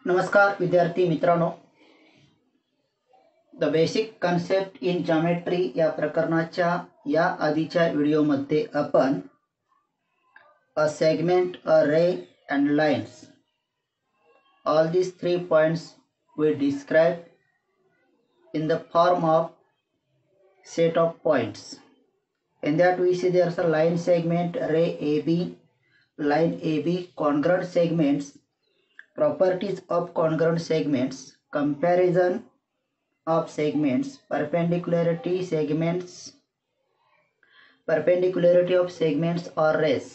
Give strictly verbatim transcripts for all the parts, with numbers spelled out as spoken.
नमस्कार विद्यार्थी मित्रांनो, the basic concept in geometry या प्रकरणाच्या या आधीच्या व्हिडिओमध्ये आपण a segment, a ray and lines, all these three points we describe in the form of set of points. In that we see there's a line segment, ray A B, line A B, congruent segments, properties of congruent segments, comparison of segments, perpendicularity segments, perpendicularity of segments or rays,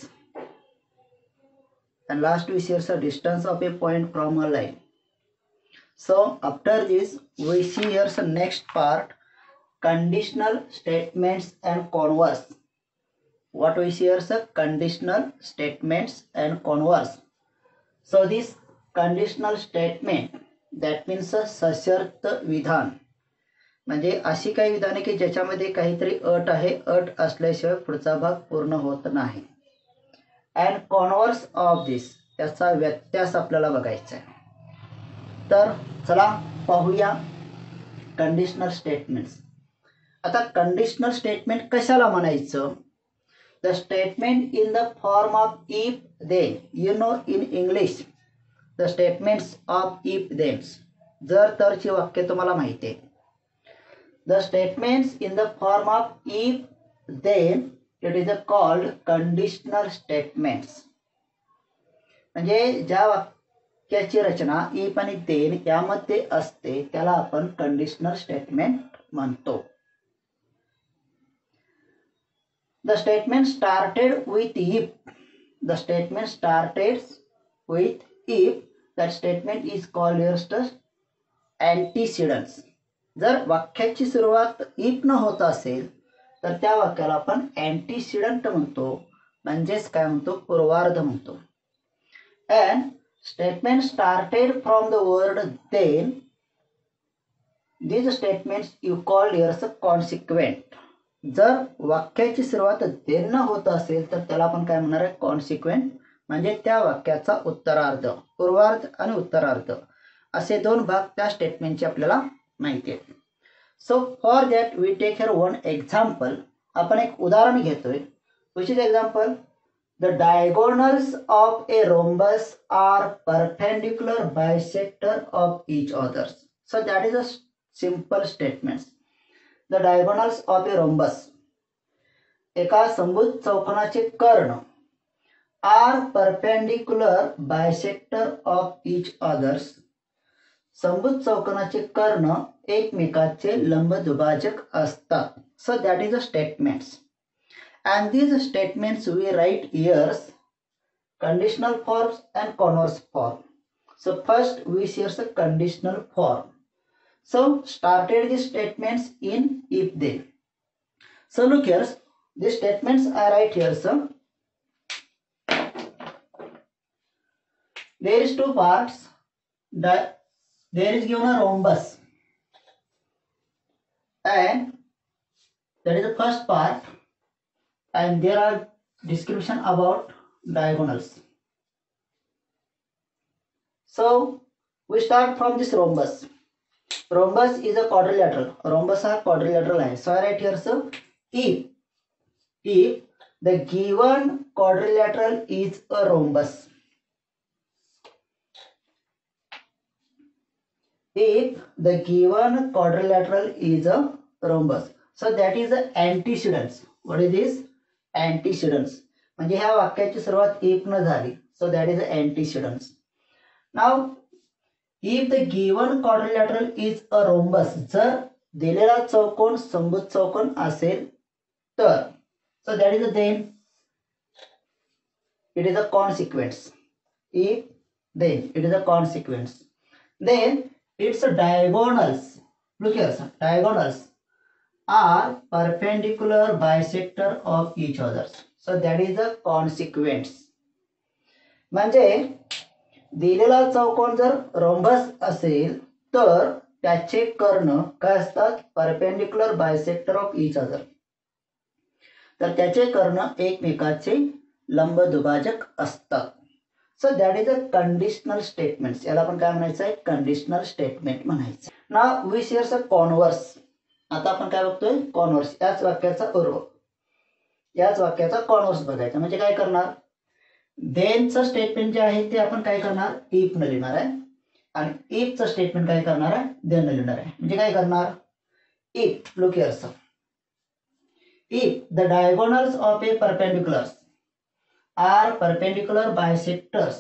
and last we see the distance of a point from a line. So after this we see here the next part, conditional statements and converse. What we see here is conditional statements and converse. So this conditional statement, that means a सशर्त विधान, म्हणजे अशी काही विधाने की ज्याच्यामध्ये काहीतरी अट आहे, अट असल्याशिवाय पुढचा भाग पूर्ण होत नाही. अँड कॉन्व्हर्स ऑफ दिस, त्याचा व्यत्यास आपल्याला बघायचा आहे. तर चला पाहूया कंडिशनल स्टेटमेंट्स. आता कंडिशनल स्टेटमेंट कशाला म्हणायचं? The statement in the form of if then. You know in English the statements of if thens, जर तरची वाक्य तुम्हाला माहिती आहे. The statements in the form of if then it is called conditional statements. म्हणजे ज्या वाक्याची रचना इफ आणि देन यामध्ये असते त्याला आपण कंडिशनल स्टेटमेंट म्हणतो. The statement started with if. The statement started with if, that statement is called as antecedents. जर वाक्याची सुरुवात if न होत असेल तर त्या वाक्याला आपण antecedent म्हणतो, म्हणजेच काय म्हणतो, पूर्वार्ध म्हणतो. and statement started from the word then, these statements you call as consequent. जर वाक्याची सुरुवात then न होत असेल तर त्याला आपण काय म्हणणार आहे, consequent. म्हणजे त्या वाक्याचा उत्तरार्ध, पूर्वार्ध आणि उत्तरार्ध असे दोन भाग त्या स्टेटमेंटचे आपल्याला माहिती आहेत. So for that we take here one example. आपण एक उदाहरण घेतोय. Which is example? The diagonals of a rhombus are perpendicular bisector of each others. So that is a simple statement. The diagonals of a rhombus, एका समभुज चौकोनाचे कर्ण, are perpendicular bisector of each others. समभुज चौकोनाचे कर्ण एकमेकाचे लंबदुभाजक असतात. So that is a statements. And these statements we write here's conditional forms and converse form. So first we see here's conditional form. So started these statements in if then. So look here, these statements I write here. So there is two parts. That there is given a rhombus, and that is the first part, and there are description about diagonals. So we start from this rhombus. Rhombus is a quadrilateral. Rhombus हा quadrilateral आहे. So I write here, so if if the given quadrilateral is a rhombus, if the given quadrilateral is a rhombus, so that is the antecedents. What is this? Antecedents. म्हणजे ह्या वाक्याची सुरुवात if न झाली, so that is the antecedents. Now if the given quadrilateral is a rhombus, जर दिलेला चौकोन समभुज चौकोन असेल तर, so that is the then it is a consequence. If then it is a consequence. Then its diagonals, look here, sir, diagonals are perpendicular bisector of each other. So that is the consequence. म्हणजे दिलेला चौकोन जर rhombus असेल तर त्याचे कर्ण काय असतात, perpendicular bisector of each other. तर त्याचे कर्ण एकमेकाचे लंब दुभाजक असतात. So that is a conditional statement. याला आपण काय म्हणायचं आहे? कंडिशनल स्टेटमेंट म्हणायचं. Now we shares a converse. आता आपण काय बघतोय? कॉन्व्हर्स. याच वाक्याचा अर्थ, याच वाक्याचा कॉन्व्हर्स बघायचा. म्हणजे काय करणार? देनचं स्टेटमेंट जे आहे ते आपण काय करणार? इफ न लिहिणार आहे. आणि इफचं स्टेटमेंट काय करणार आहे? देन न लिहिणार आहे. म्हणजे काय करणार? If, look here sir, if the diagonals of a perpendiculars are perpendicular bisectors,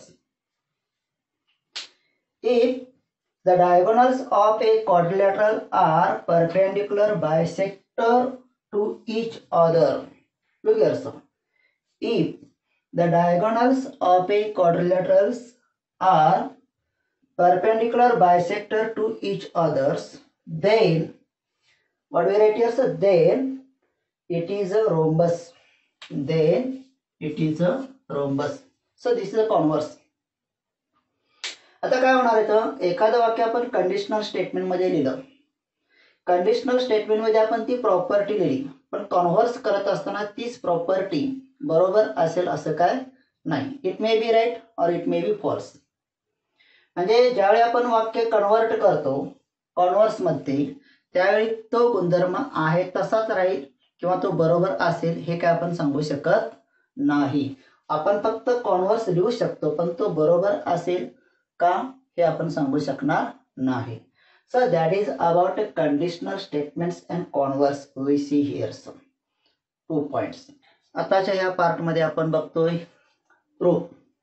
if the diagonals of a quadrilateral are perpendicular bisector to each other. Look here sir, if the diagonals of a quadrilaterals are perpendicular bisector to each others, then what we write here sir? Then it is a rhombus. Then it is a rhombus. So this is a converse. आता काय होणार आहे? तर एखादं वाक्य आपण conditional statement मध्ये लिहिलं, कंडिशनल स्टेटमेंट मध्ये आपण ती प्रॉपर्टी लिहिली, पण कॉन्व्हर्स करत असताना तीच प्रॉपर्टी बरोबर असेल असं काय नाही. It may be right or it may be false. म्हणजे ज्यावेळी आपण वाक्य कन्वर्ट करतो कॉन्व्हर्स मध्ये, त्यावेळी तो गुणधर्म आहे तसाच राहील किंवा तो बरोबर असेल हे काय आपण सांगू शकत नाही. आपण फक्त कॉन्व्हर्स लिहू शकतो, पण तो बरोबर असेल का हे आपण सांगू शकणार नाही. So that is about conditional statements and converse. We see here some two points. आताच्या या पार्ट मध्ये आपण बघतोय proof.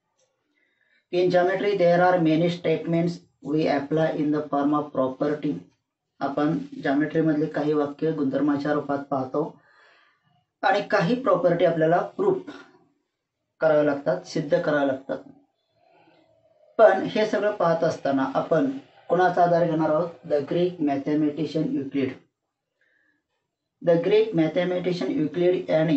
In geometry there are many statements we apply in the form of property. आपण ज्योमेट्री मधले काही वाक्य गुणधर्माच्या रूपात पाहतो आणि काही प्रॉपर्टी आपल्याला प्रूफ करावे लागतात, सिद्ध करावे लागतात. पण हे सगळं पाहत असताना आपण कोणाचा आधार घेणार आहोत? The Greek mathematician Euclid. The Greek mathematician Euclid यांनी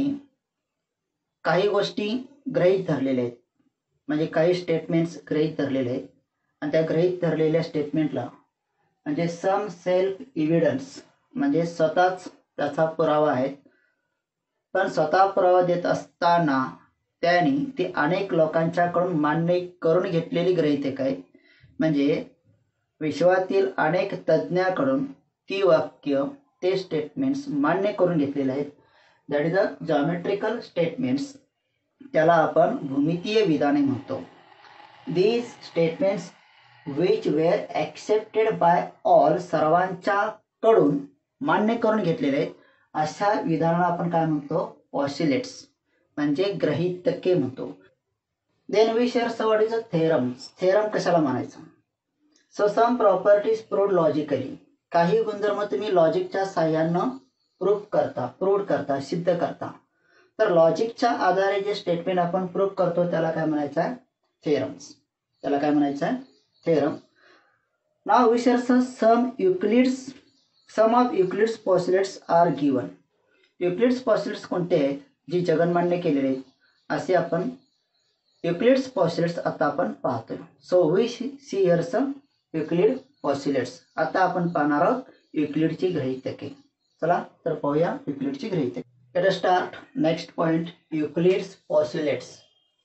काही गोष्टी गृहीत धरलेल्या आहेत, म्हणजे काही स्टेटमेंट्स गृहीत धरलेले आहेत. आणि त्या गृहीत धरलेल्या स्टेटमेंटला म्हणजे सम सेल्फ इव्हिडन्स, म्हणजे स्वतःच त्याचा पुरावा आहे. पण स्वतः पुरावा देत असताना त्यांनी ती अनेक लोकांच्याकडून मान्य करून घेतलेली गृहीतक आहे. म्हणजे विश्वातील अनेक तज्ज्ञांकडून ती वाक्य, ते स्टेटमेंट्स मान्य करून घेतलेले आहेत. That is a geometrical statements. त्याला आपण भूमितीय विधाने म्हणतो. These statements which were accepted by all, सर्वांच्याकडून मान्य करून घेतलेले आहेत अशा विधानाला आपण काय म्हणतो? पॉस्युलेट्स, म्हणजे गृहीतके म्हणतो. Then we share what is a theorem. Theorem कशाला म्हणायचं? So some properties proved logically. काही गुणधर्म तुम्ही लॉजिकच्या साह्यानं प्रूव्ह करता, प्रूव्ह करता, सिद्ध करता. तर लॉजिकच्या आधारे जे स्टेटमेंट आपण प्रूव्ह करतो त्याला काय म्हणायचं आहे? थेरम्स. त्याला काय म्हणायचं आहे? Theorem. Now we share some Euclid's some of Euclid's postulates are given. Euclid's postulates कोणते आहेत? जी जगन्मान्य केलेले आहेत असे आपण युक्लिड्स पॉस्युलेट्स आता आपण पाहतोय. So we see here some Euclid postulates. आता आपण पाहणार आहोत युक्लिडची गृहीतके. चला तर पाहूया युक्लिडची गृहीतके. Let us start. Next point, Euclid's postulates.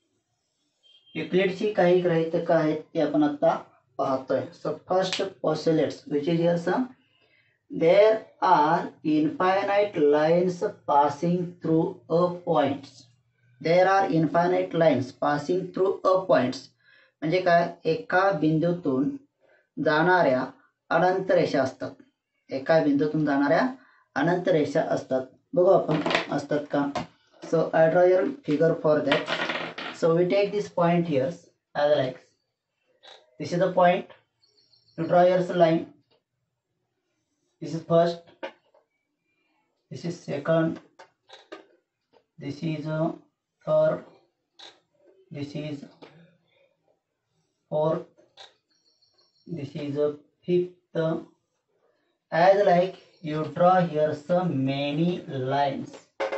युक्लिडची काही गृहीतक आहेत ते आपण आता पाहतोय. So first postulates which is here some, there are infinite lines passing through a points. There are infinite lines passing through a points. म्हणजे काय? एका बिंदूतून जाणाऱ्या अनंत रेषा असतात. एका बिंदूतून जाणाऱ्या अनंत रेषा असतात. बघू आपण असतात का. So I draw your figure for that. So we take this point here as like this is a point. To draw your line. This is first, this is second, this is a third, this is fourth, this is a fifth. As like you draw here some many lines.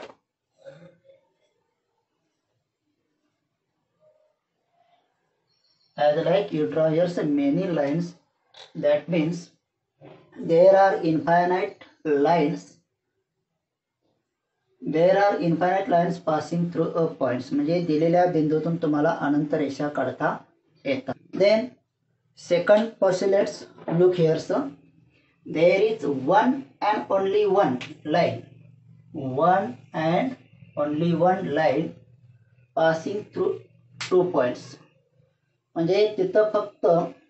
As like you draw here some many lines. That means there are infinite lines there are infinite lines passing through a points, म्हणजे दिलेल्या बिंदूतून तुम्हाला अनंत रेषा काढता येतात. Then second postulates, look here sir. There is one and only one line, one and only one line passing through two points. म्हणजे तिथं फक्त,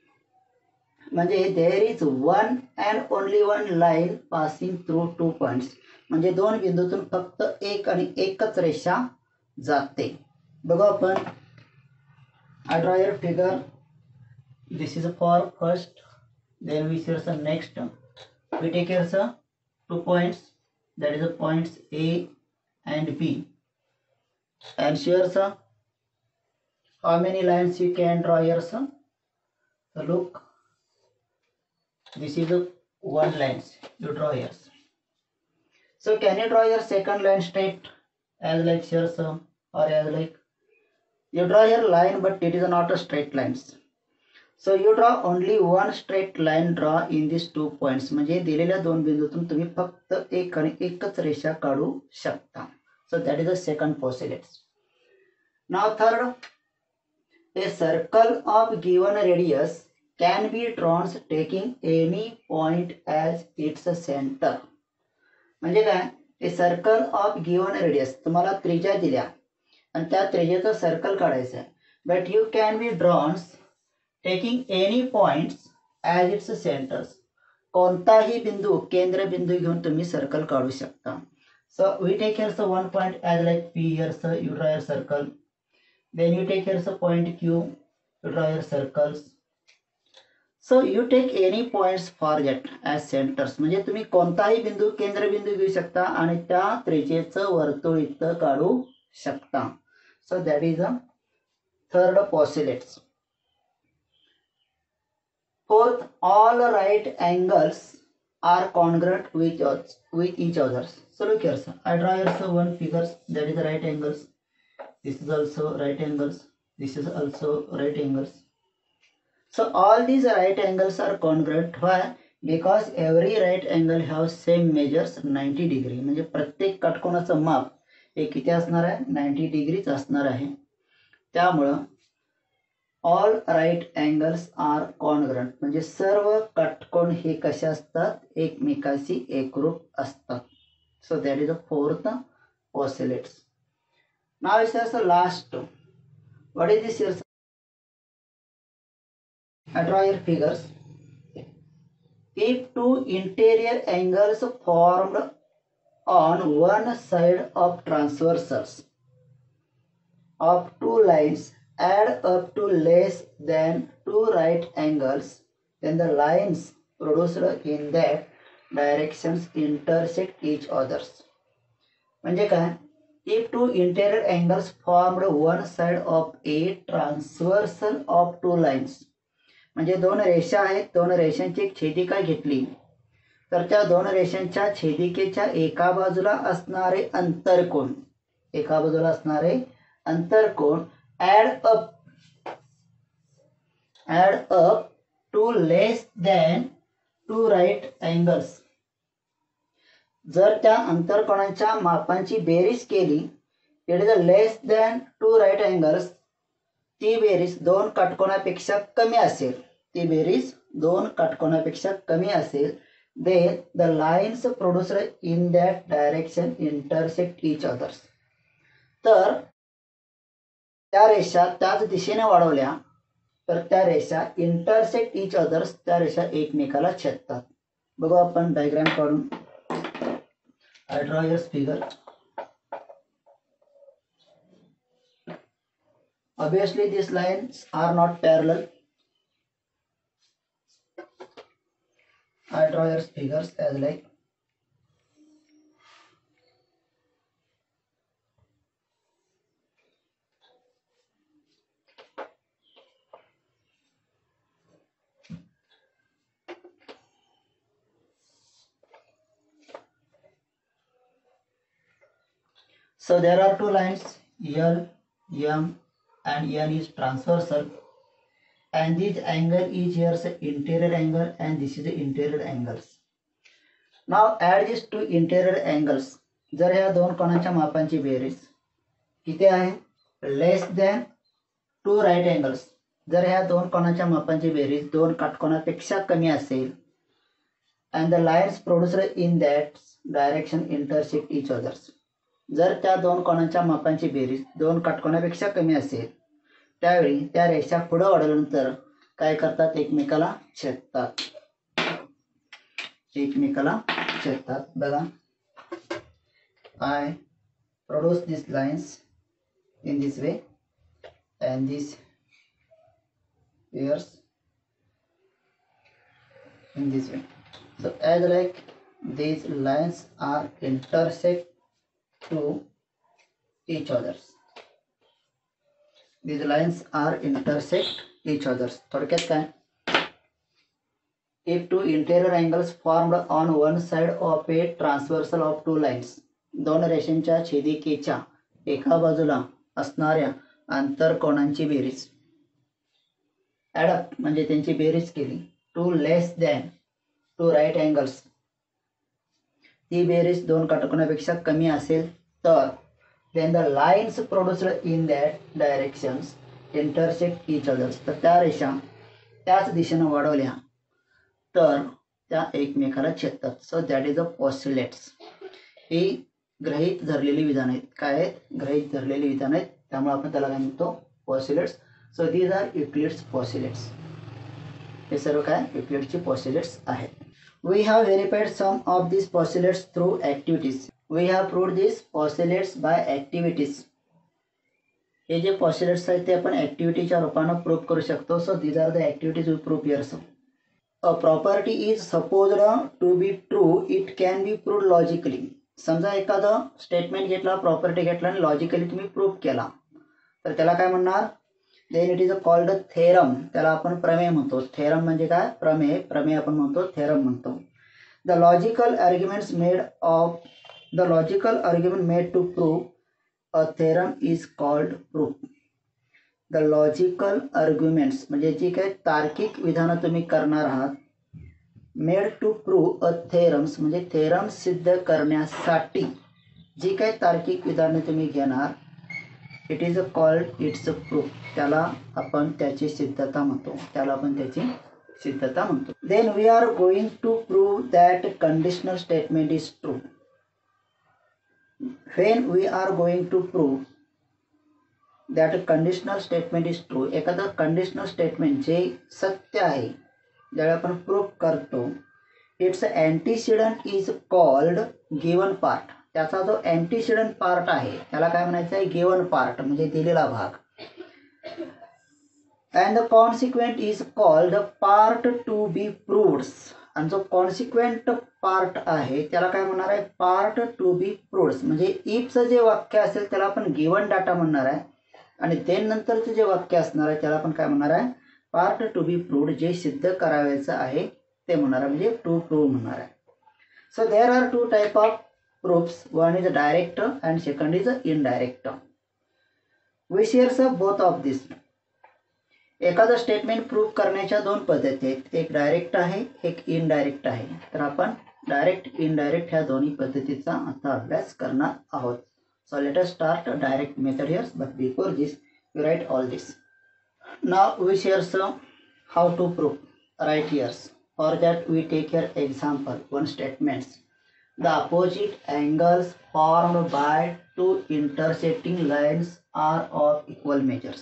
म्हणजे there is one and only one line passing through two points, म्हणजे दोन बिंदूतून फक्त एक आणि एकच रेषा जाते. बघू आपण. I draw your figure. This is for first. Then we see sir next. We take here sir two points, that is the points A and B, and here sir how many lines you can draw here sir? So look, this is the one lines you draw here. So can you draw your second line straight as like here sir, or as like you draw your line but it is not a straight lines. So you draw only one straight line draw in these two points, म्हणजे दिलेल्या दोन बिंदूतून तुम्ही फक्त एक आणि एकच रेषा काढू शकता. So that is the second postulate. Now third, a circle of given radius can be drawn taking any point as its center. म्हणजे काय, a circle of given radius, तुम्हाला त्रिज्या दिल्या आणि त्या त्रिज्याचं सर्कल काढायचं आहे, but you can be drawn taking any points as its centers. कोणताही बिंदू केंद्र बिंदू घेऊन तुम्ही सर्कल काढू शकता. So we take here so one point as like P here, so you draw your circle. Then you take here so point Q, you draw your circles. So you take any points for that as centers. म्हणजे तुम्ही कोणताही बिंदू केंद्र बिंदू घेऊ शकता आणि त्या त्रिज्येचं वर्तुळ इथं काढू शकता. So that is a third postulate. Fourth, all right angles are congruent with with each other. So look here sir, I draw here so one figures, that is the right angles. This is also right angles. This is also right angles. So all these right angles are congruent. Why? Because every right angle have same measures ninety degree. म्हणजे प्रत्येक काटकोनाचं माप हे किती असणार आहे, ninety degrees असणार आहे. त्यामुळं all right angles are congruent, म्हणजे सर्व काटकोन हे कसे असतात, एकमेकाशी एकरूप असतात. So that is the fourth postulates. Now is the last. What is this here? I draw your figures. If two interior angles formed on one side of transversals of two lines add up to less than two right angles, then the lines produced in that directions intersect each others. म्हणजे काय, if two interior angles formed one side of a transversal of two lines, म्हणजे दोन रेषा आहेत, दोन रेषांची एक छेदिका घेतली तर त्या दोन रेषांच्या छेदिकेच्या एका बाजूला असणारे अंतरकोन, एका बाजूला असणारे अंतरकोन add up add up to less than two right angles. जर त्या अंतरकोनांच्या मापांची बेरीज केली, it is less than two right angles, ती बेरीज दोन काटकोनापेक्षा कमी असेल, ती बेरीज दोन काटकोनापेक्षा कमी असेल, then the lines produced in that direction intersect each others. तर त्या रेषा त्याच दिशेने वाढवल्या तर त्या रेषा इंटरसेक्ट इच अदर्स, त्या रेषा एकमेकाला छेदतात. बघू आपण डायग्राम काढून. I draw your figure. Obviously this lines are not parallel. I draw your figures as like so there are two lines L, M and N is transversal, and this angle is here the interior angle and this is the interior angles. Now add these two interior angles. जर ह्या दोन कोणाच्या मापांची बेरीज किती आहे, less than two right angles, जर ह्या दोन कोणाच्या मापांची बेरीज दोन काटकोनापेक्षा कमी असेल and the lines produced in that direction intersect each others, जर त्या दोन कोणाच्या मापांची बेरीज दोन काटकोनापेक्षा कमी असेल त्यावेळी त्या रेषा पुढे वाढल्यानंतर काय करतात, एकमेकाला छेदतात, एकमेकाला छेदतात. बघा, I produce this lines in this way and these pairs in this way. So as like these lines are intersect to each others, these lines are intersect each others. थोडक्यात काय, if two interior angles formed on one side of a transversal of two lines, दोन रेषांच्या छेदिकेच्या एका बाजूला असणाऱ्या आंतरकोनांची बेरीज ॲडअप म्हणजे त्यांची बेरीज केली two less than two right angles, ती बेरीज दोन काटकोनापेक्षा कमी असेल तर then the lines produced in that directions intersect each others, तर त्या रेषा त्याच दिशेनं वाढवल्या तर त्या एकमेकाला छेदतात. So that is a postulates. ही गृहीत धरलेली विधान आहेत. काय आहेत, गृहीत धरलेली विधान आहेत, त्यामुळे आपण त्याला काय म्हणतो, postulates. So these are Euclid's postulates. हे सर्व काय युक्लिडची पॉस्युलेट्स आहेत. We have verified some of this postulates through activities. We have proved this postulates by activities. हे जे पॉस्युलेट्स आहेत ते आपण ॲक्टिव्हिटीच्या रूपानं प्रूव्ह करू शकतो. So these are the activities we prove here. So a property is supposed to be true, it can be proved logically. समजा एखादं स्टेटमेंट घेतला, प्रॉपर्टी घेतला आणि लॉजिकली तुम्ही प्रूव्ह केला तर त्याला काय म्हणणार, then it is a called a theorem. त्याला आपण प्रमेय म्हणतो. थेरम म्हणजे काय, प्रमेय. प्रमेय आपण म्हणतो थेरम म्हणतो. The logical arguments made of the logical argument made to prove a theorem is called proof. The logical arguments म्हणजे जी काही तार्किक विधानं तुम्ही करणार आहात, made to prove a theorems म्हणजे थेरम सिद्ध करण्यासाठी जी काही तार्किक विधाने तुम्ही घेणार, it is a called it's a proof. त्याला आपण त्याची सिद्धता म्हणतो. त्याला आपण त्याची सिद्धता म्हणतो. Then we are going to prove that conditional statement is true. When we are going to prove that conditional statement is true, एखादं कंडिशनल स्टेटमेंट जे सत्य आहे ज्यावेळी आपण प्रूव्ह करतो, it's antecedent is called given part. त्याचा जो antecedent part आहे त्याला काय म्हणायचं आहे, गिवन पार्ट म्हणजे दिलेला भाग. And the consequent is called part to be proved. आणि जो कॉन्सिक्वेंट पार्ट आहे त्याला काय म्हणणार आहे, पार्ट टू बी प्रूव्ड. म्हणजे इफचं जे वाक्य असेल त्याला आपण गिवन डाटा म्हणणार आहे आणि देन नंतरचं जे वाक्य असणार आहे त्याला आपण काय म्हणणार आहे, पार्ट टू बी प्रूव्ड, जे सिद्ध करायचं आहे ते म्हणणार आहे, म्हणजे टू प्रूव्ह म्हणणार आहे. So there are two type of proofs. One is direct and second is indirect. We share both of this. एखादं स्टेटमेंट प्रूव्ह करण्याच्या दोन पद्धती आहेत, एक डायरेक्ट आहे, एक इनडायरेक्ट आहे. तर आपण डायरेक्ट इनडायरेक्ट ह्या दोन्ही पद्धतीचा आता अभ्यास करणार आहोत. So let us start direct method here, but before this we write all this. Now we share some how to prove write here's. For that we take here example one statements. The opposite angles formed by two intersecting lines are of equal measures.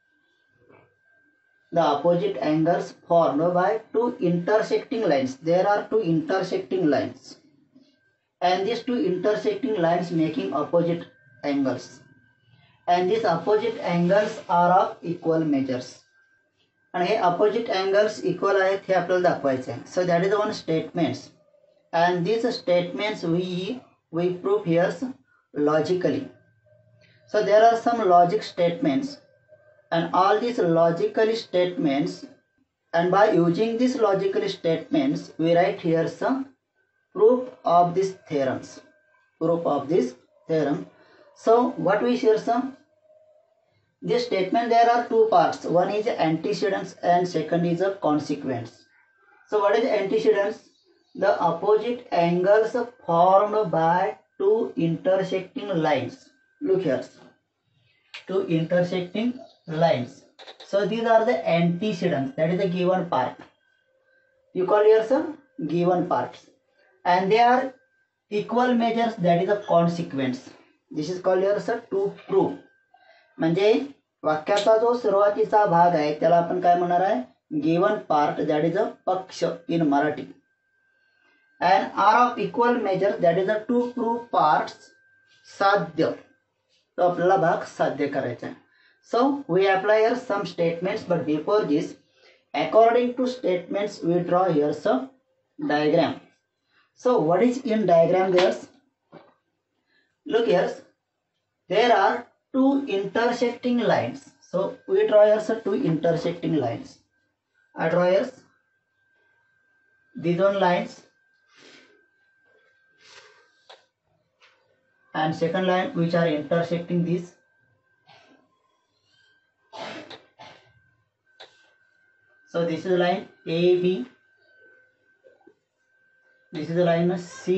The opposite angles formed by two intersecting lines. There are two intersecting lines. And these two intersecting lines making opposite angles. And these opposite angles are of equal measures. And हे opposite angles equal आहेत हे आपल्याला दाखवायचे आहे. So that is one statements. And these statements we we prove here logically. So there are some logic statements, and all these logical statements, and by using these logical statements we write here some proof of these theorems. Proof of this theorem. So what we share some, this statement there are two parts. One is antecedents and second is a consequence. So what is antecedents? The opposite angles formed by two intersecting lines. Look here, two intersecting lines. So these are the antecedents, that is the given part. You call here some given parts, and they are equal measures, that is a consequence. This is called here sir to prove. म्हणजे वाक्याचा जो सुरुवातीचा भाग आहे त्याला आपण काय म्हणणार आहे, given part, that is a पक्ष in Marathi. And are of equal measure, that is a to prove parts, साध्य, तो आपल्याला भाग साध्य करायचा आहे. So we apply here some statements, but before this, according to statements, we draw here some diagram. So what is in diagram there? Look here, there are two intersecting lines. So we draw here some two intersecting lines. I draw here these one lines, and second line which are intersecting these. So this is the line A B, this is the line C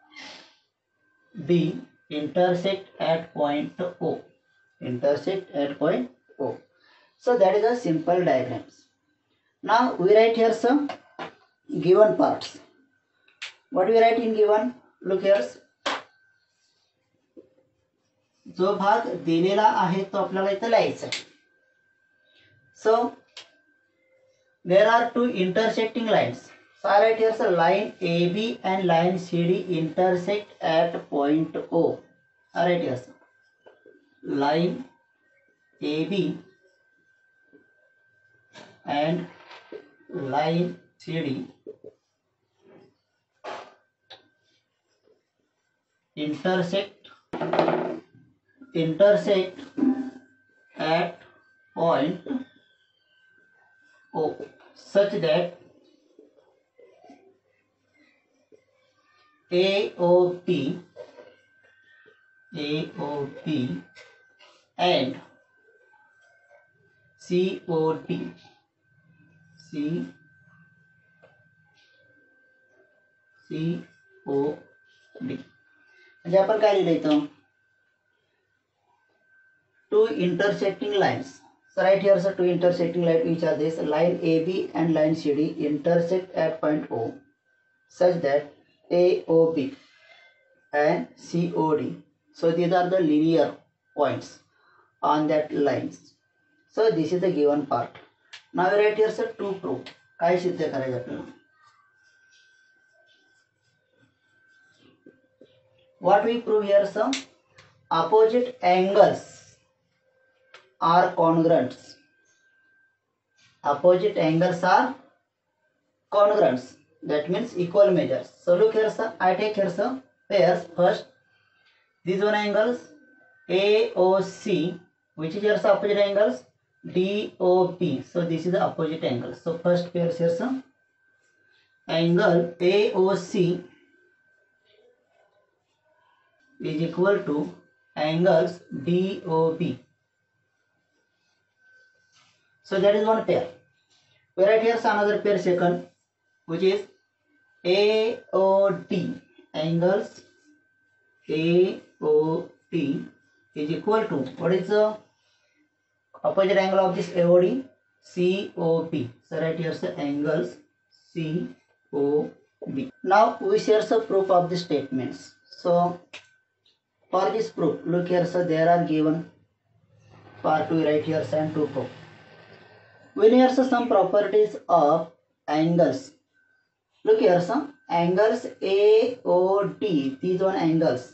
B, intersect at point O, intersect at point O. So that is a simple diagrams. Now we write here some given parts. What we write in given? Look here, जो भाग दिलेला आहे तो आपल्याला इथे लिहायचा आहे. So there are two intersecting lines. So I write here so line A B and line C D intersect at point O. I write here so line A B and line C D intersect intersect at point O, such that A O P, A O P and C O D, C C O D. म्हणजे आपण काय लिहिलं इथं, two intersecting lines. So right here are two intersecting lines, which are this line A B and line C D intersect at point O, such that A O B and C O D. So these are the linear points on that lines. So this is the given part. Now we write here sir to prove. काय सिद्ध करायचं आपल्याला? What we prove here sir? Opposite angles are congruent. Opposite angles are congruent. That means equal measures. So look here sir, I take here sir pairs. First these one angles A O C, which is your opposite angles D O P. So this is the opposite angle. So first pair here sir, angle A O C is equal to angles D O B. So that is one pair. We write here another pair second, which is A O D, angles A O T is equal to, what is the opposite angle of this A O D? C O B. So right here the angles C O B. Now we share the proof of the statements. So for this proof, look here sir, there are given part we write here and to proof. We need some properties of angles. Look here some angles A O D, these one angles,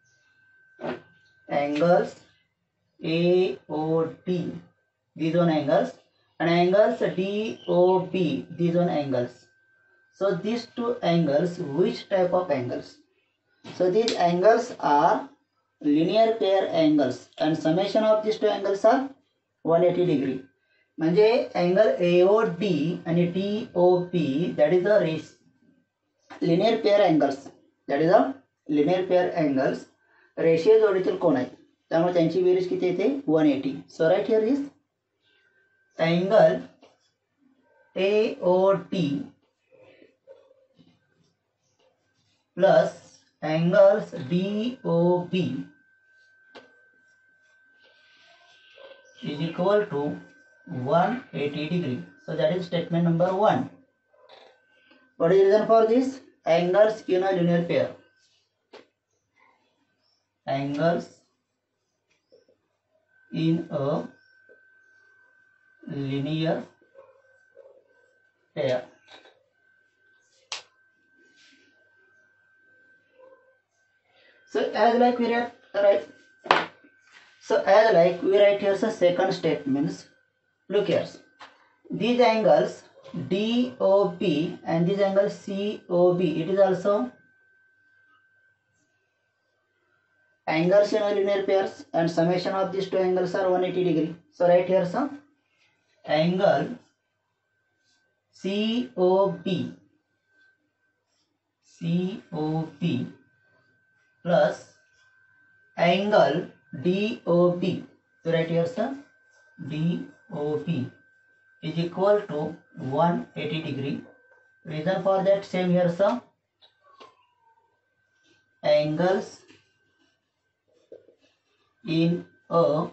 angles A O D, these one angles, and angles D O B, these one angles. So these two angles, which type of angles? So these angles are linear pair angles, and summation of these two angles are one hundred eighty degree. म्हणजे angle A O D आणि D O P, that is the linear pair angles, that is the linear pair angles, रेषीय जोडीतील कोण आहेत, त्यामुळे त्यांची बेरीज किती येते one hundred eighty. So right here is angle A O D plus angles D O B is equal to one hundred eighty degree. So that is statement number one. What is the reason for this? Angles in a linear pair. Angles in a linear pair. So as like we write, right. So as like we write here the second statements. Look here. These angles D O P and this angle C O B, it is also angles in a linear pairs, and summation of these two angles are one hundred eighty degree. So right here some angle C O B C O B plus angle D O B. So right here some D O B is equal to one hundred eighty degree. Reason for that same here some angles in a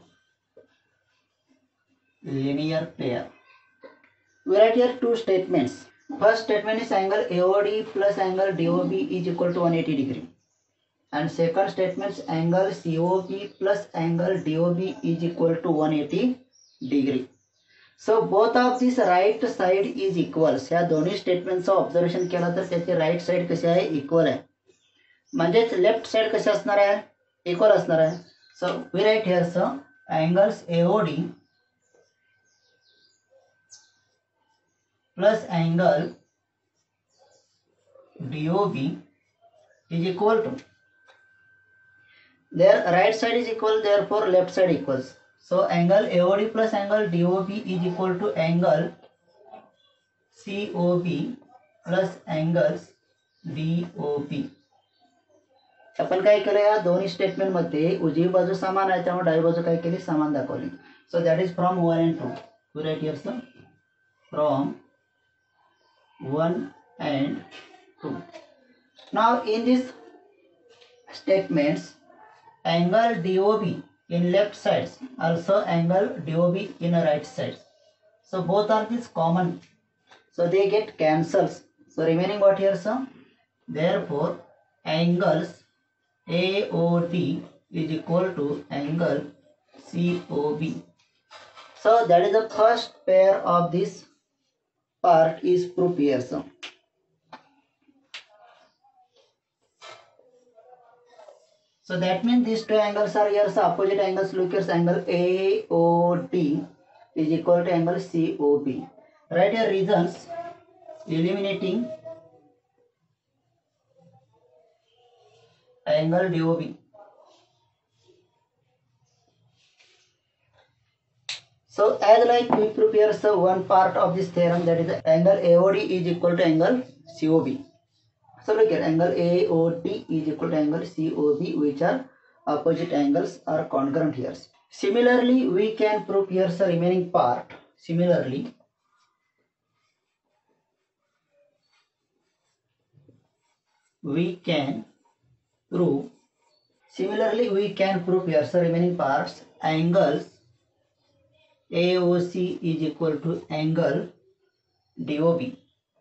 linear pair. We write here two statements. First statement is angle A O D plus angle D O B is equal to one hundred eighty degree. And second statement is angle C O B plus angle D O B is equal to one hundred eighty degree. So both of these right side is equals. या दोन्ही स्टेटमेंटचं observation केलं तर त्याची right side कशी आहे equal आहे, म्हणजेच left side कशी असणार आहे इक्वल असणार आहे. So we write here so angles A O D plus angle D O B is equal to, their right side is equal, therefore left side equals. So angle A O D plus angle D O B is equal to angle C O B plus angles D O B. आपण काय केलं या दोन्ही statement मध्ये उजवी बाजू समान आहे त्यामुळे डावी बाजू काय केली समान दाखवली. So that is from one and two. We write here sir from one and two. Now in this statements angle D O B in left sides, also angle D O B in right sides. So both are this common. So they get cancels. So remaining what here sir? Therefore angles A O D is equal to angle C O B. So that is the first pair of this part is proved here sir. So that means these two angles are here, so opposite angles. Look here, angle A O D is equal to angle C O B. Write here reasons eliminating angle D O B. So as like we prove here, so one part of this theorem, that is the angle A O D is equal to angle C O B. So look at angle A O D is equal to angle C O B, which are opposite angles are congruent here. Similarly, we can prove here the remaining part. Similarly, we can prove. Similarly, we can prove here the remaining parts. Angles A O C is equal to angle D O B.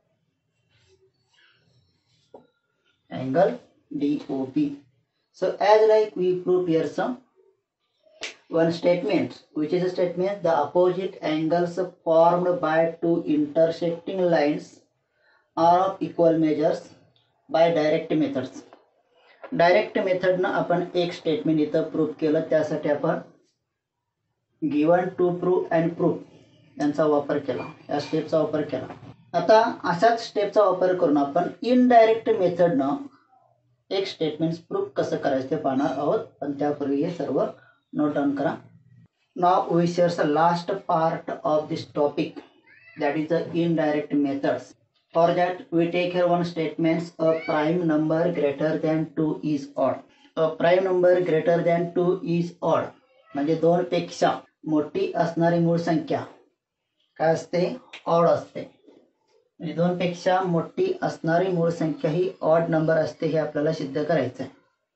Angle D O B. So as like we prove here some one statement, which is a statement the opposite angles formed by two intersecting lines are of equal measures by direct methods. Direct method ना आपण एक statement इथं proof केलं, त्यासाठी आपण given to proof and proof यांचा वापर केला, या स्टेपचा वापर केला. आता अशाच स्टेपचा वापर करून आपण इनडायरेक्ट मेथडनं एक स्टेटमेंट प्रूफ कसं करायचं ते पाहणार आहोत, पण त्यापूर्वी हे सर्व नोट डाउन करा. Now we share the last part of this topic, that is the indirect methods. For that we take here one statements, a prime number greater than two is odd. A prime number greater than two is odd म्हणजे दोन पेक्षा मोठी असणारी मूळ संख्या काय असते, odd असते. म्हणजे दोन पेक्षा मोठी असणारी मूळ संख्या ही ऑड नंबर असते हे आपल्याला सिद्ध करायचं आहे.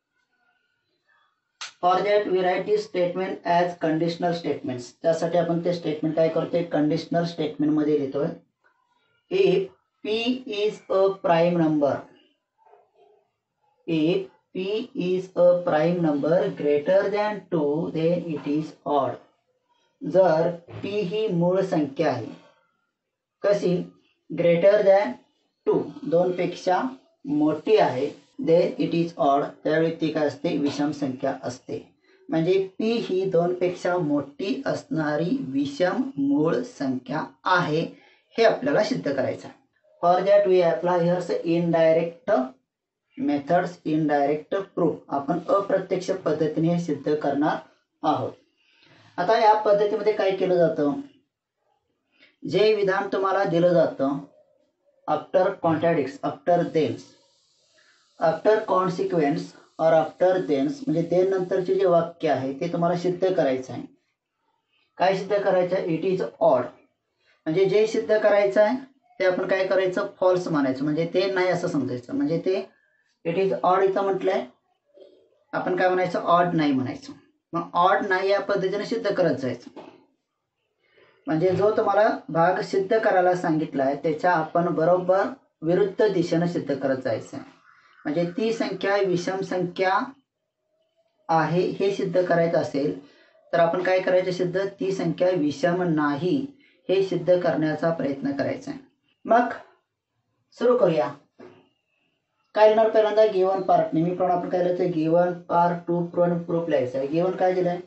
For that we write this statement as conditional statements. त्यासाठी आपण ते स्टेटमेंट काय करतोय, कंडिशनल स्टेटमेंटमध्ये लिहितोय. If P is a prime number, if P is a prime number greater than two, then it is odd. जर P ही मूळ संख्या आहे, कशी, ग्रेटर दॅन टू, दोन पेक्षा मोठी आहे, then it is odd, त्यावेळी ती काय असते, विषम संख्या असते. म्हणजे P ही दोन पेक्षा मोठी असणारी विषम मूळ संख्या आहे हे आपल्याला सिद्ध करायचं आहे. For that we apply here's indirect methods, indirect proof. आपण अप्रत्यक्ष पद्धतीने हे सिद्ध करणार आहोत. आता या पद्धतीमध्ये काय केलं जातं, जे विधान तुम्हाला दिलं जातं after contradicts, after thens, after consequence or after thens, म्हणजे देन नंतरचे जे वाक्य आहे ते तुम्हाला सिद्ध करायचं आहे. काय सिद्ध करायचं आहे, इट इज ऑड. म्हणजे जे सिद्ध करायचं आहे ते आपण काय करायचं, फॉल्स मानायचं, म्हणजे ते नाही असं समजायचं. म्हणजे ते इट इज ऑड इथं म्हटलंय, आपण काय म्हणायचं, ऑड नाही म्हणायचं. मग ऑड नाही या पद्धतीने सिद्ध करत जायचं. म्हणजे जो तुम्हाला भाग सिद्ध करायला सांगितला आहे त्याच्या आपण बरोबर विरुद्ध दिशेने सिद्ध करत जायचं. म्हणजे ती संख्या विषम संख्या आहे हे सिद्ध करायचं असेल तर आपण काय करायचं, सिद्ध ती संख्या विषम नाही हे सिद्ध करण्याचा प्रयत्न करायचा आहे. मग सुरू करूया. काय लिहिणार, पहिल्यांदा गिवन पार्ट. नेहमीप्रमाणे आपण काय लिहायचं, given part to proof proof लिहायचं आहे. गिवन काय दिलंय,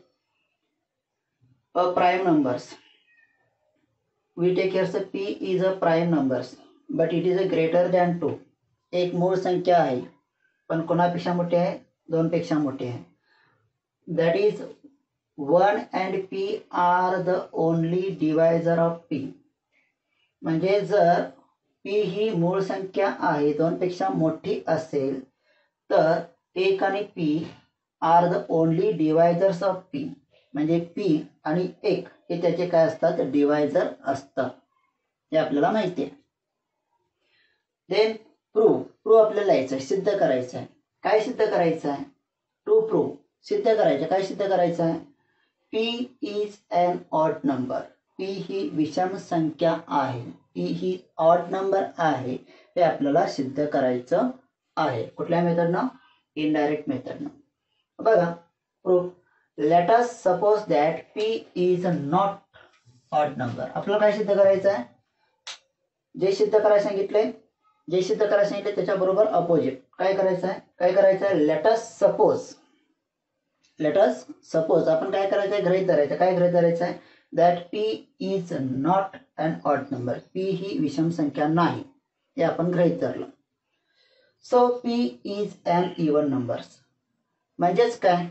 a prime numbers. We take here's P is a prime numbers but it is a greater than two. एक मूळ संख्या आहे पण कोणापेक्षा मोठी आहे, दोन पेक्षा मोठी आहे. That is one and P are the only divisor of P. म्हणजे जर P ही मूळ संख्या आहे, दोन पेक्षा मोठी असेल तर एक आणि P are the only divisors of P. म्हणजे P आणि एक हे त्याचे काय असतात, डिवायझर असतात, हे आपल्याला माहिती आहे. Then proof. प्रूफ आपल्याला लिहायचं आहे, सिद्ध करायचं आहे. काय सिद्ध करायचं आहे, टू प्रूफ सिद्ध करायचं. काय सिद्ध करायचं आहे, P is an odd number. P ही विषम संख्या आहे, P ही ऑड नंबर आहे हे आपल्याला सिद्ध करायचं आहे. कुठल्या मेथडनं, इनडायरेक्ट मेथडनं. बघा proof. Let us suppose that P is not odd number. आपल्याला काय सिद्ध करायचं आहे, जे सिद्ध करायला सांगितले, जे सिद्ध करायला सांगितले त्याच्याबरोबर अपोजिट काय करायचं आहे, काय करायचं आहे, let us suppose, let us suppose आपण काय करायचं आहे, गृहीत धरायचं. काय गृहीत धरायचं आहे, that P is not an odd number. P ही विषम संख्या नाही हे आपण गृहीत धरलं. So P is an even numbers. म्हणजेच काय,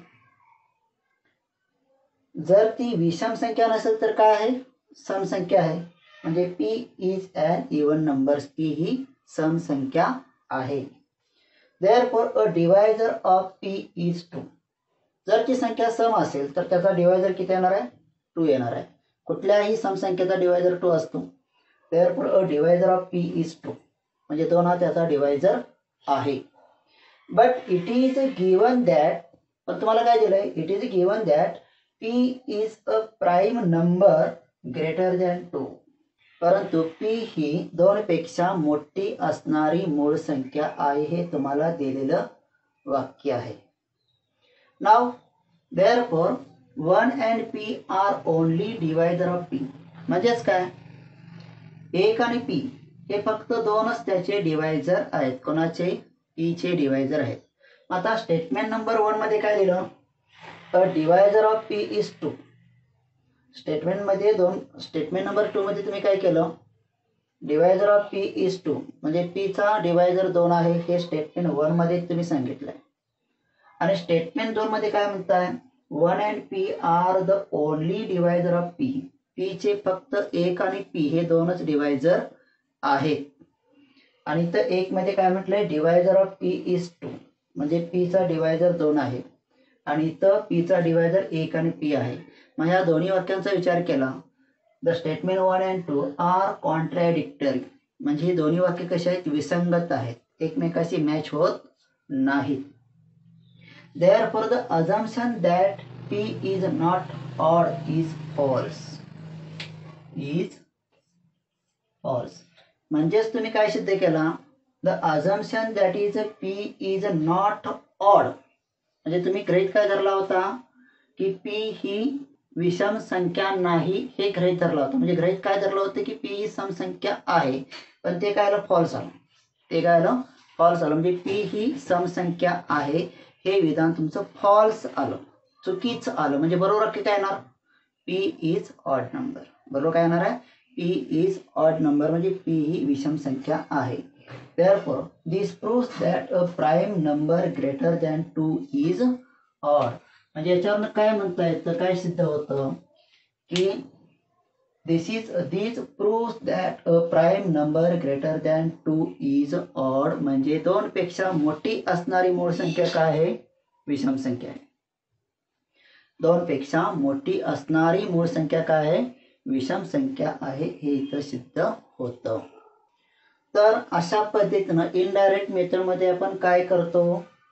जर ती विषम संख्या नसेल तर काय आहे, सम संख्या आहे. म्हणजे P is an even numbers. P ही सम संख्या आहे. Therefore a divisor of P is two. जर ती संख्या सम असेल तर त्याचा डिवायझर किती येणार आहे, टू येणार आहे. कुठल्याही समसंख्येचा डिवायझर टू असतो. Therefore a divisor of P is two. म्हणजे दोन हा त्याचा डिवायझर आहे. But it is given that, पण तुम्हाला काय दिलंय, it is given that P is a prime number greater than two. परंतु P ही दोन पेक्षा मोठी असणारी मूळ संख्या आहे हे तुम्हाला दिलेलं वाक्य आहे. Now therefore one and P are only divisor of P. म्हणजेच काय, एक आणि P हे फक्त दोनच त्याचे डिवायझर आहेत. कोणाचे, P चे डिवायझर आहेत. आता स्टेटमेंट नंबर वन मध्ये काय दिलं, a divisor of P is two. Statement मध्ये दोन, स्टेटमेंट नंबर टू मध्ये तुम्ही काय केलं, divisor of P is two म्हणजे P चा डिवायझर दोन आहे हे स्टेटमेंट वन मध्ये तुम्ही सांगितलंय. आणि स्टेटमेंट दोन मध्ये काय म्हणताय, one and P are the only divisor of P. P चे फक्त एक आणि P हे दोनच डिवायझर आहेत. आणि तर एक मध्ये काय म्हटलंय, divisor of P is two म्हणजे P चा डिवायझर दोन आहे आणि इथं P चा डिवायझर एक आणि P आहे. मग ह्या दोन्ही वाक्यांचा विचार केला, the statement one and two are contradictory. म्हणजे ही दोन्ही वाक्य कशी आहेत, विसंगत आहेत, एकमेकाशी मॅच होत नाहीत. Therefore the assumption that P is not odd is false. is false. म्हणजेच तुम्ही काय सिद्ध केला, the assumption that is P is not odd, म्हणजे तुम्ही गृहीत काय धरला होता की P ही विषम संख्या नाही हे गृहीत धरला होता. म्हणजे गृहीत काय धरलं होतं की P ही सम संख्या आहे, पण ते काय आलं, फॉल्स आलं. ते काय आलं, फॉल्स आलं. म्हणजे P ही सम संख्या आहे हे विधान तुमचं फॉल्स आलं, चुकीचं आलं. म्हणजे बरोबर वाक्य काय येणार, P इज ऑड नंबर. बरोबर काय येणार आहे, P इज ऑड नंबर, म्हणजे P ही विषम संख्या आहे. Therefore this proves that a prime number greater than two is odd. म्हणजे याच्यावरनं काय म्हणता येतं, काय सिद्ध होतं की This is this proves that a prime number greater than two is odd. म्हणजे दोन पेक्षा मोठी असणारी मूळ संख्या काय आहे, विषम संख्या आहे. दोन पेक्षा मोठी असणारी मूळ संख्या काय आहे, विषम संख्या आहे, हे इथं सिद्ध होतं. तर अशा पद्धतीनं इनडायरेक्ट मेथड मध्ये आपण काय करतो,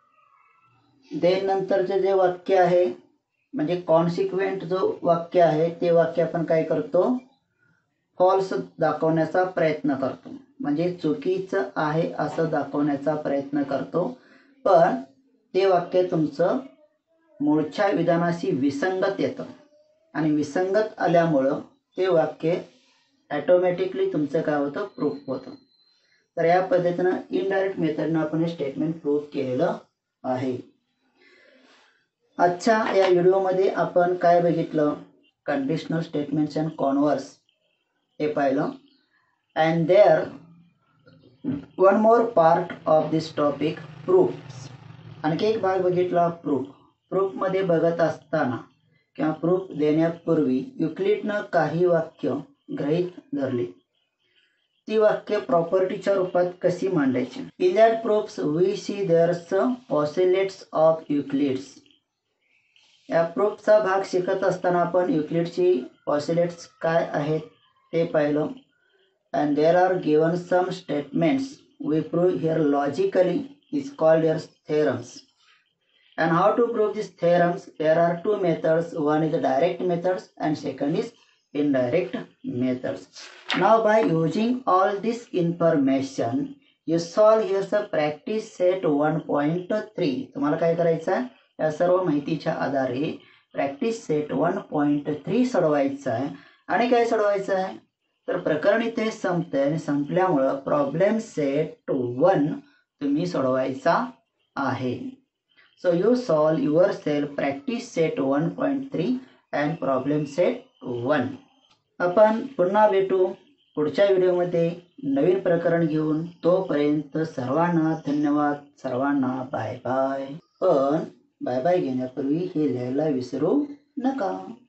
देन नंतरचे जे वाक्य आहे म्हणजे कॉन्सिक्वेंट जो वाक्य आहे ते वाक्य आपण काय करतो, फॉल्स दाखवण्याचा प्रयत्न करतो. म्हणजे चुकीचं आहे असं दाखवण्याचा प्रयत्न करतो, पण ते वाक्य तुमचं मूळच्या विधानाशी विसंगत येतं आणि विसंगत आल्यामुळं ते वाक्य ॲटोमॅटिकली तुमचं काय होतं, प्रूफ होतं. तर या पद्धतीनं इनडायरेक्ट मेथडनं आपण हे स्टेटमेंट प्रूफ केलेलं आहे. आजच्या या व्हिडिओमध्ये आपण काय बघितलं, कंडिशनल स्टेटमेंट्स अँड कॉन्व्हर्स हे पाहिलं. And there one more part of this topic, proofs. आणखी एक भाग बघितला, प्रूफ. प्रूफमध्ये बघत असताना किंवा प्रूफ देण्यापूर्वी युक्लिडनं काही वाक्य गृहीत धरली. ती वाक्य प्रॉपर्टीच्या रूपात कशी मांडायची. In that proofs we see there's postulates of Euclid's. या प्रूफचा भाग शिकत असताना आपण युक्लिडची पॉसिलेट्स काय आहेत ते पाहिलं. And there are given some statements we prove here logically is called here theorems. And how to prove these theorems? There are two methods. One is the direct methods and second is indirect methods. Now by using all this information, you solve here the practice set one point three. तुम्हाला काय करायचं आहे, या सर्व माहितीच्या आधारे practice set one point three सोडवायचं आहे. आणि काय सोडवायचं आहे, तर प्रकरण इथे संपते आणि संपल्यामुळं प्रॉब्लेम सेट वन तुम्ही सोडवायचा आहे. So you solve yourself practice set one point three and problem set one. आपण पुन्हा भेटू पुढच्या व्हिडिओमध्ये नवीन प्रकरण घेऊन. तोपर्यंत सर्वांना धन्यवाद, सर्वांना बाय बाय. पण बाय बाय घेण्यापूर्वी हे लिहायला विसरू नका.